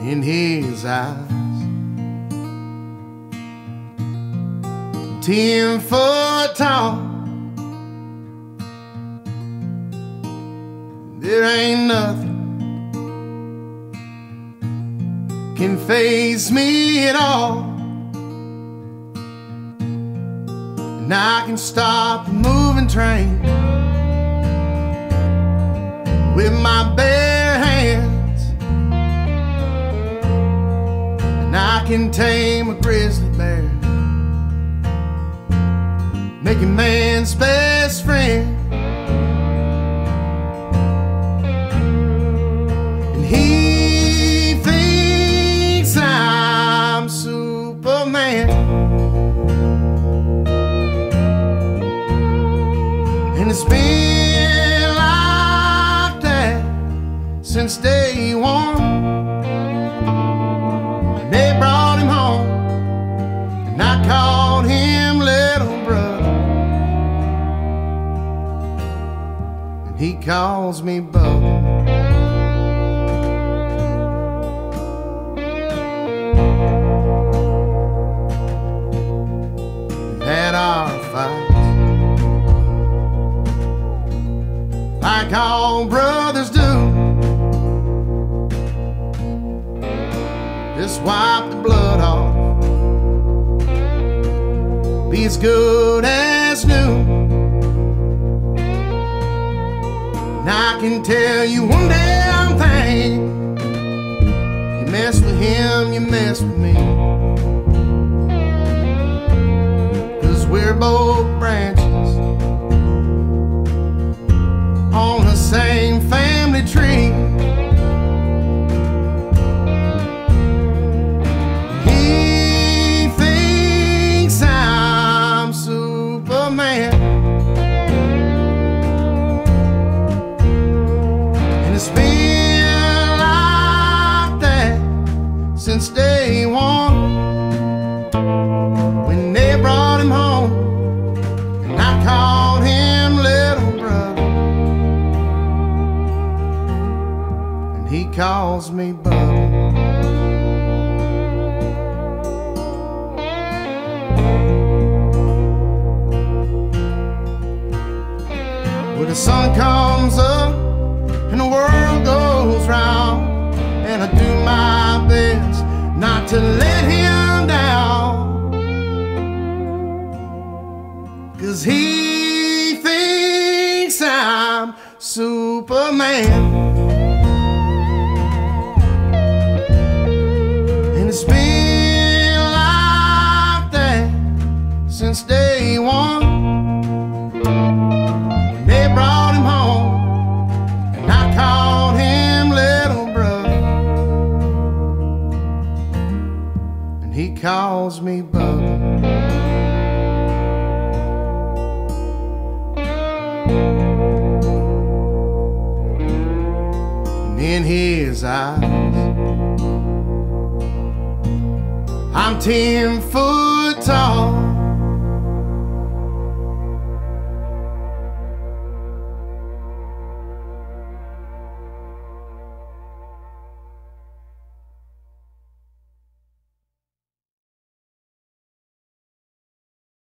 in his eyes. 10 foot tall, there ain't nothing can faze me at all. And I can stop a moving train with my bare hands, and I can tame a grizzly bear, make a man's best friend. And he thinks I'm Superman, and it's been like that since day one. And they brought him home, and I called him little brother, and he calls me Bubba. We've had our fights like all brothers do. Just wipe the blood off, be as good as new. And I can tell you one damn thing: you mess with him, you mess with me, 'cause we're both branches on the same family tree. He thinks I'm Superman, and it's been like that since day one, when they brought him home, and I called him little brother, he calls me Bubba. When the sun comes up and the world goes round, and I do my best not to let him down, 'cause he thinks I'm Superman. It's been like that since day one, when they brought him home, and I called him little brother, and he calls me Bubba. And in his eyes, I'm 10 foot tall,